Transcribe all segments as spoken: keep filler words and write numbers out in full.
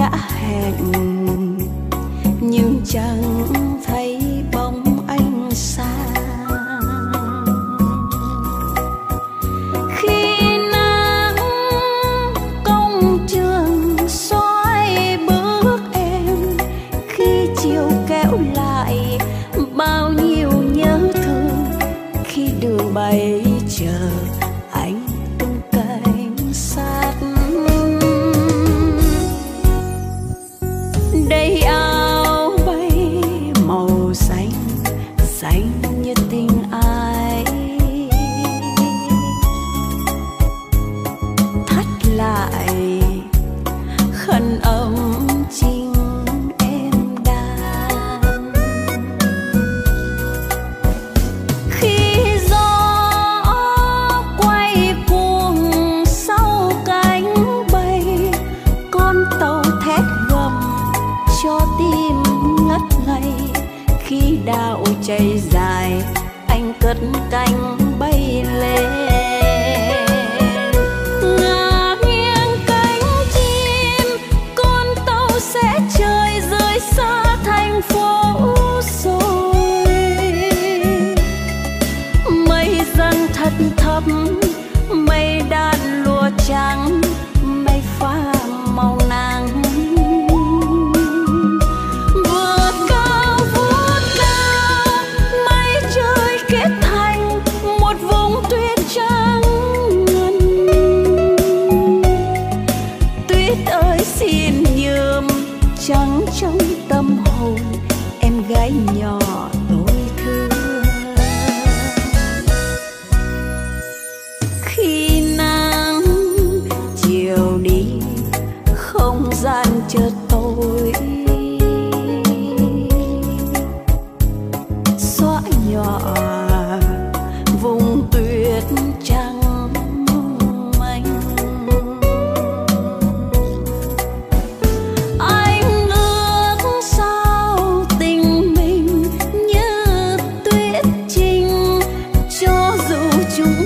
đã hẹn nhưng chẳng thấy bóng anh xa. Khi nắng công trường soi bước em, khi chiều kéo lại bao nhiêu nhớ thương, khi đường bay chờ anh tung cánh sát. Đây áo bay màu xanh, xanh như tình ai, thắt lại khăn ấm chính em đan. Khi gió quay cuồng sau cánh bay, con tàu thét gầm cho tim ngất ngây. Khi đạo chạy dài anh cất cánh bay lên, ngả nghiêng cánh chim con tàu sẽ trời rơi xa thành phố rồi. Mây dần thật thấp, mây đan lụa trắng, mây pha màu nắng. Trắng trong tâm hồn em gái nhỏ tôi thương. Khi nắng chiều đi không gian chợt tối, xóa nhỏ vùng tuyết trắng manh.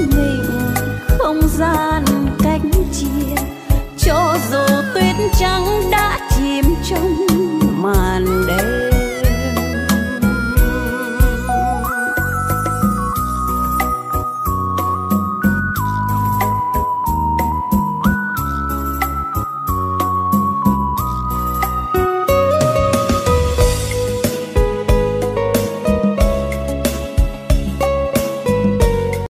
Gian cách chia cho dù tuyết trắng